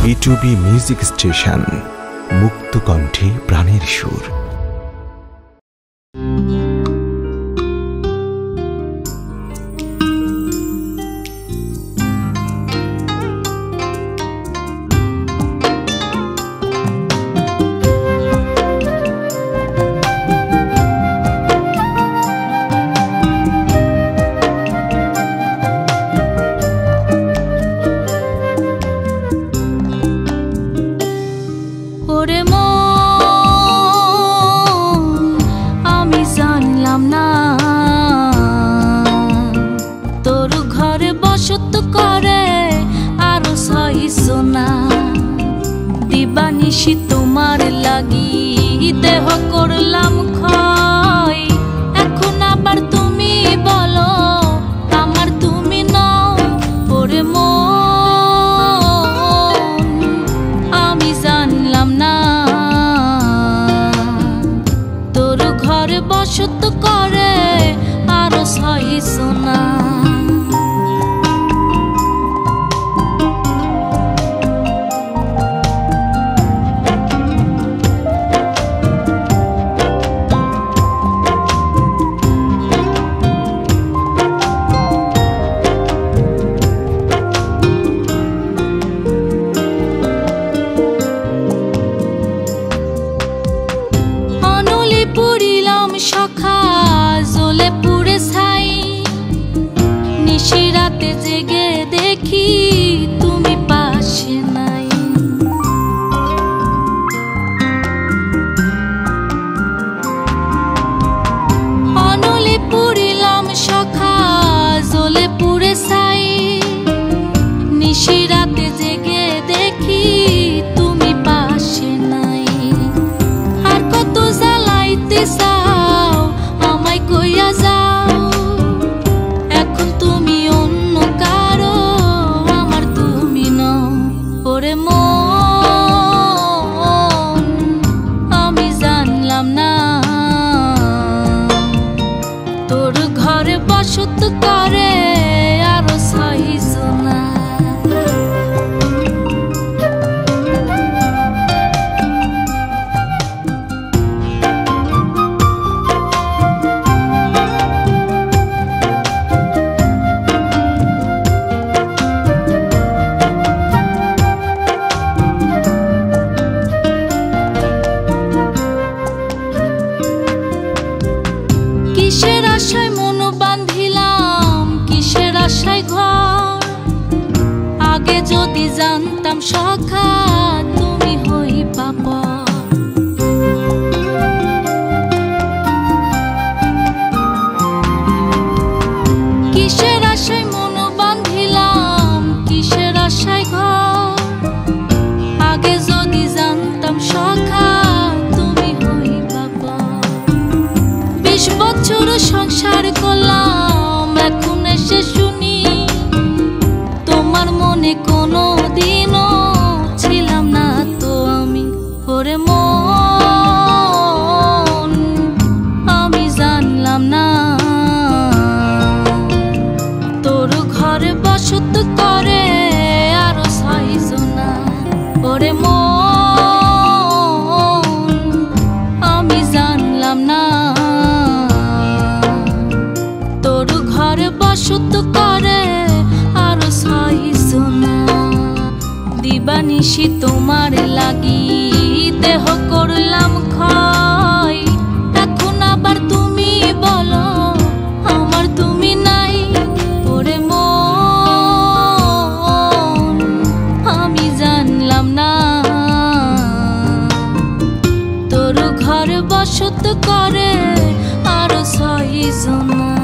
B2B music station, মুক্ত কণ্ঠে প্রাণের সুর। দিবানিশি তোমার লাগি দেহ করলাম ক্ষয়, এখন আবার তুমি বলো আমার তুমি নও। ওরে মন আমি জানলাম না তোর ঘরে বসত করে আরো সহিছো না। সখা জ্বলে পুড়ে ছাই, নিশিরাতে জেগে দেখি তুমি পাশে নাই। অনলে পুড়িলাম সখা জ্বলে পুড়ে ছাই, নিশিরাতে জেগে দেখি তুমি পাশে নাই। আর কত জ্বালাইতে চাও আমায় কইয়া যাও, এখন তুমি অন্য কারো আমার তুমি নও। ওরে মন আমি জানলাম না তোর ঘরে বসত করে আরো সহিছো না। কিসের আশায় মন বাঁধিলাম, কিসের আশায় ঘর, আগে যদি জানতাম সখা তুমি হইবা পর। কিসের আশায় মন বাঁধিলাম, কিসের আশায় ঘর, আগে যদি জানতাম সখা তুমি হইবা পর। 20 বছর সংসার করলাম, এখন এসে শুনি তোমার মনে কোনো দিনও ছিলাম না তো আমি। ওরে মন আমি জানলাম না তোর ঘরে বসত করে আরো সহিছো না। ওরে মন আমি জানলাম না তোর ঘরে বসত করে আরো সহিছো না। দিবানিশি তোমার লাগি দেহ করলাম ক্ষয়, এখন আবার তুমি বলো আমার তুমি নাই। ওরে মন আমি জানলাম না তোর ঘরে বসত করে আরো সহিছো না।